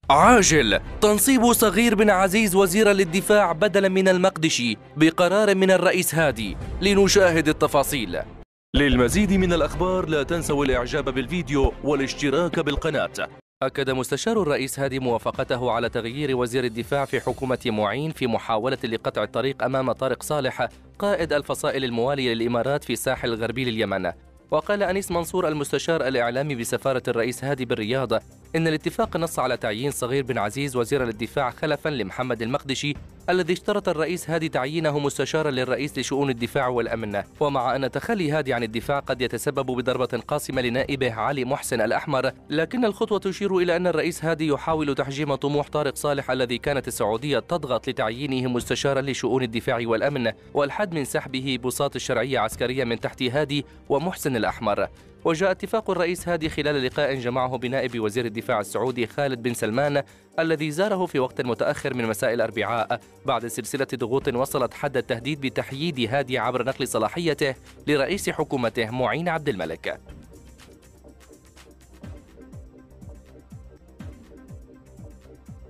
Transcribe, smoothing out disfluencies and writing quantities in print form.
عاجل تنصيب صغير بن عزيز وزيرا للدفاع بدلا من المقدشي بقرار من الرئيس هادي. لنشاهد التفاصيل. للمزيد من الأخبار لا تنسوا الإعجاب بالفيديو والاشتراك بالقناة. أكد مستشار الرئيس هادي موافقته على تغيير وزير الدفاع في حكومة معين في محاولة لقطع الطريق أمام طارق صالح قائد الفصائل الموالية للإمارات في الساحل الغربي لليمن. وقال أنيس منصور المستشار الإعلامي بسفارة الرئيس هادي بالرياض إن الاتفاق نص على تعيين صغير بن عزيز وزيرا للدفاع خلفا لمحمد المقدشي الذي اشترط الرئيس هادي تعيينه مستشارا للرئيس لشؤون الدفاع والأمن. ومع أن تخلي هادي عن الدفاع قد يتسبب بضربة قاصمة لنائبه علي محسن الأحمر، لكن الخطوة تشير إلى أن الرئيس هادي يحاول تحجيم طموح طارق صالح الذي كانت السعودية تضغط لتعيينه مستشارا لشؤون الدفاع والأمن والحد من سحبه بساط الشرعية عسكرية من تحت هادي ومحسن الأحمر. وجاء اتفاق الرئيس هادي خلال لقاء جمعه بنائب وزير الدفاع السعودي خالد بن سلمان الذي زاره في وقت متأخر من مساء الأربعاء بعد سلسلة ضغوط وصلت حد التهديد بتحييد هادي عبر نقل صلاحيته لرئيس حكومته معين عبد الملك.